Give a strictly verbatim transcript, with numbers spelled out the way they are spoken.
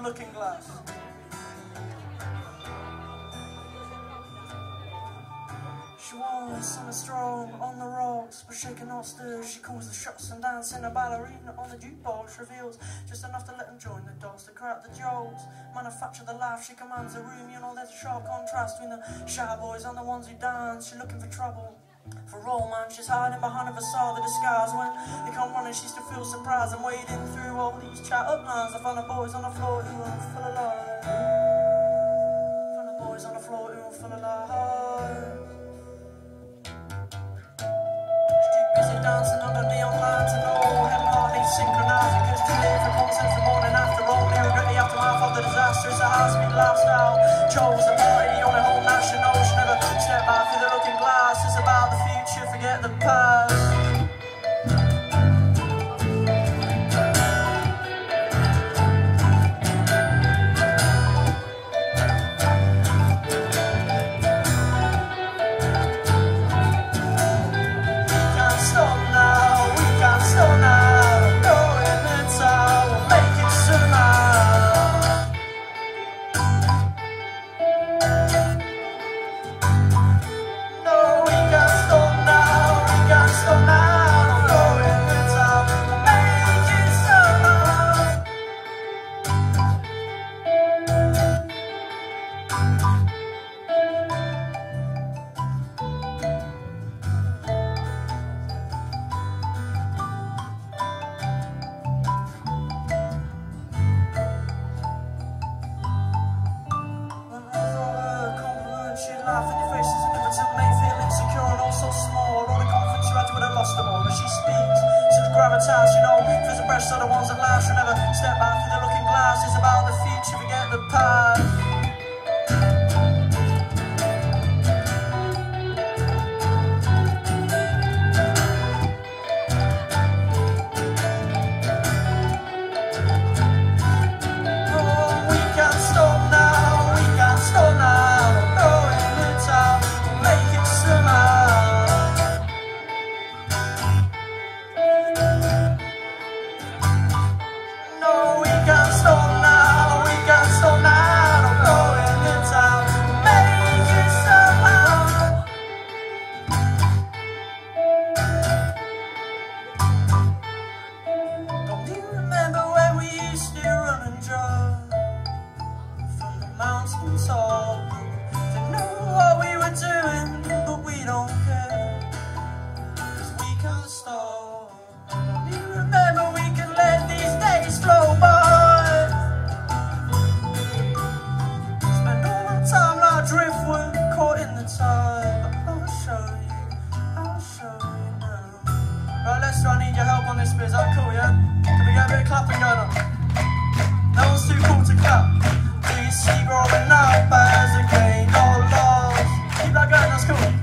looking glass. She was summer strong on the rocks, but shaking not still. She calls the shots and dancing a ballerina on the jukebox. Reveals just enough to let them join the dots, to crack the jokes, manufacture the laugh. She commands the room, you know there's a sharp contrast between the shy boys and the ones who dance. She's looking for trouble, for romance. She's hiding behind a facade of disguise. When they come running, she still feels surprised. I'm wading through all these chat up lines. I find the boys on the floor who are full of lies. Find the boys on the floor who are full of lies. Dancing under neon lights and all head hardly synchronized, because to live for concepts the morning after all, they regret the aftermath of the disaster. It's a high-speed lifestyle, chose the party on a whole national. She never step back through the looking glass. It's about the future, forget the past. Laugh in your faces, impotent, may feel insecure and all so small. All the confidence you had would have lost them all. As she speaks, such gravitas, you know, feels the breasts are the ones that last. She'll never step back through the looking glass. It's about the future, forget the past. Top, they know what we were doing, but we don't care, 'cause we can't stop. You remember we can let these days flow by. Spend all our time like driftwood, caught in the tide. But I'll show you, I'll show you now. Right, Lester, I need your help on this bit. Is that cool, yeah? Can we get a bit of clapping going on? No one's too cool to clap. See growing up as a gain or loss. Keep that going, that's cool.